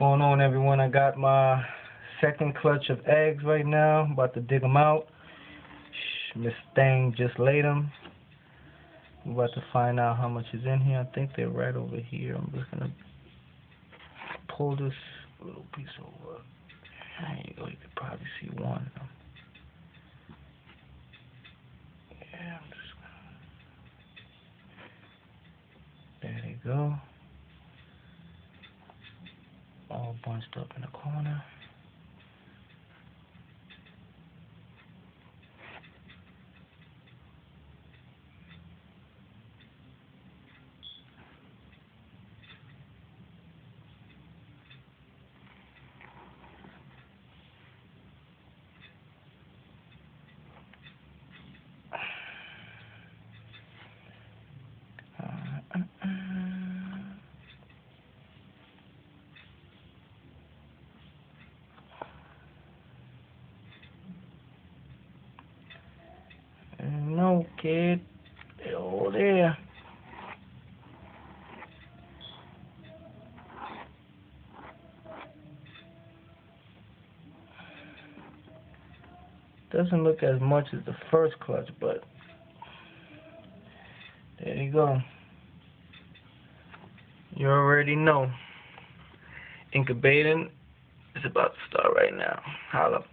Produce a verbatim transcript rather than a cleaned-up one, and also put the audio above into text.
Going on, everyone? I got my second clutch of eggs right now. I'm about to dig them out. Miss Thang just laid them. I'm about to find out how much is in here. I think they're right over here. I'm just gonna pull this little piece over. There you go. You can probably see one. Yeah, I'm just gonna... There they go. All bunched up in the corner. No, kid. They're all there. Doesn't look as much as the first clutch, but there you go. You already know. Incubating is about to start right now. Holla.